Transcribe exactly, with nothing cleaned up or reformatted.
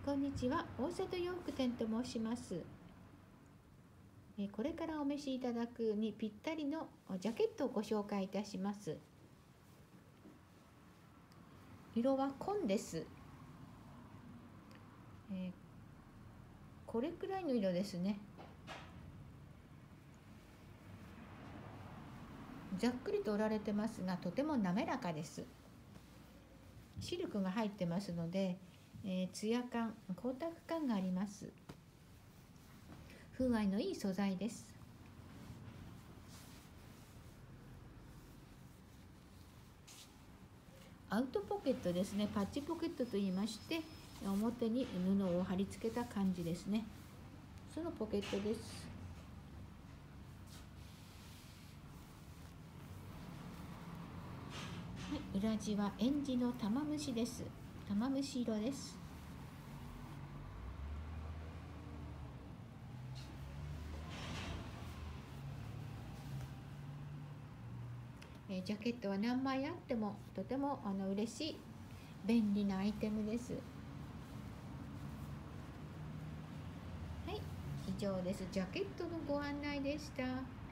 こんにちは、大里洋服店と申します。これからお召しいただくにぴったりのジャケットをご紹介いたします。色は紺です。えー、これくらいの色ですね。ざっくりと織られてますが、とても滑らかです。シルクが入ってますので、えー、ツヤ感、光沢感があります。風合いのいい素材です。アウトポケットですね。パッチポケットと言いまして、表に布を貼り付けた感じですね。そのポケットです。はい、裏地はえんじの玉虫です。玉虫色です。えジャケットは何枚あってもとてもあの嬉しい便利なアイテムです。はい、以上です。ジャケットのご案内でした。